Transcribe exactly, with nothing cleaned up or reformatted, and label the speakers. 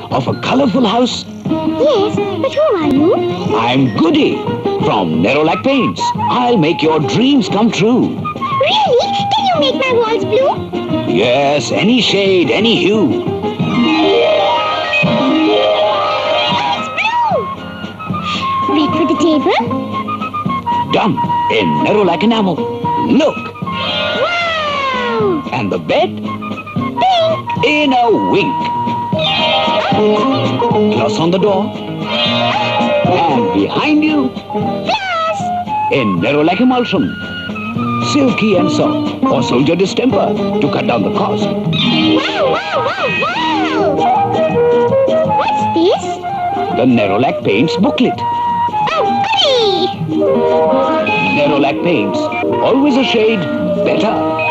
Speaker 1: of a colorful house?
Speaker 2: Yes, but who are you?
Speaker 1: I'm Goody from Nerolac Paints. I'll make your dreams come true.
Speaker 2: Really? Can you make my walls blue?
Speaker 1: Yes, any shade, any hue.
Speaker 2: It's blue! Red for the table?
Speaker 1: Done in Nerolac enamel. Look!
Speaker 2: Wow!
Speaker 1: And the bed?
Speaker 2: Pink!
Speaker 1: In a wink. Gloss on the door. And behind you?
Speaker 2: Glass!
Speaker 1: In Nerolac emulsion. Silky and soft for soldier distemper to cut down the cost.
Speaker 2: Wow, wow, wow, wow! What's this?
Speaker 1: The Nerolac Paints booklet.
Speaker 2: Oh, goody!
Speaker 1: Nerolac Paints. Always a shade better.